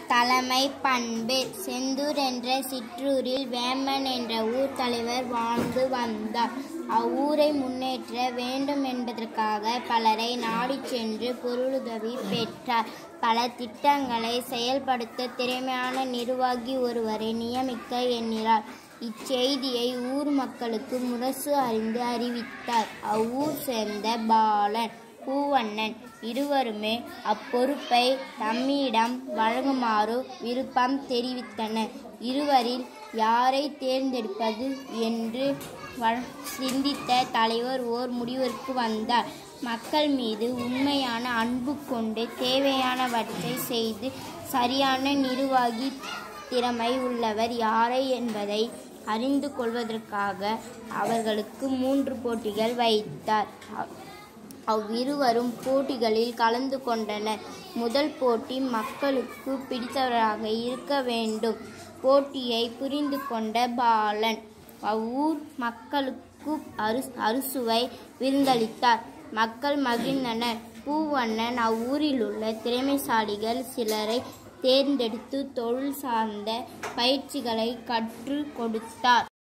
தலைமை பண்பு. செந்தூர் என்ற சிற்றூரில் வேமன் என்ற ஊர் தலைவர் வாழ்ந்து வந்தார். அவ்வூரை முன்னேற்ற வேண்டும் என்பதற்காக பலரை நாடிச் சென்று பொருளுதவி பெற்றார். பல திட்டங்களை செயல்படுத்த திறமையான நிர்வாகி ஒருவரை நியமிக்க எண்ணினார். இச்செய்தியை ஊர் மக்களுக்கு முரசு அறிந்து அறிவித்தார். அவ்வூர் சேர்ந்த பாலன், பூவண்ணன் இருவருமே அப்பொறுப்பை தம்மிடம் வழங்குமாறு விருப்பம் தெரிவித்தனர். இருவரில் யாரை தேர்ந்தெடுப்பது என்று சிந்தித்த தலைவர் ஓர் முடிவிற்கு வந்தார். மக்கள் மீது உண்மையான அன்பு கொண்டு தேவையானவற்றை செய்து சரியான நிர்வாகி திறமை உள்ளவர் யாரை என்பதை அறிந்து கொள்வதற்காக அவர்களுக்கு 3 போட்டிகள் வைத்தார். அவ்விருவரும் போட்டிகளில் கலந்து கொண்டனர். முதல் போட்டி மக்களுக்கு பிடித்தவராக இருக்க வேண்டும். போட்டியை புரிந்து கொண்ட பாலன் அவ்வூர் மக்களுக்கு அறுசுவை விருந்தளித்தார். மக்கள் மகிழ்ந்தனர். பூவண்ணன் அவ்வூரில் உள்ள திறமைசாலிகள் சிலரை தேர்ந்தெடுத்து தொழில் சார்ந்த பயிற்சிகளை கற்றுக் கொடுத்தார்.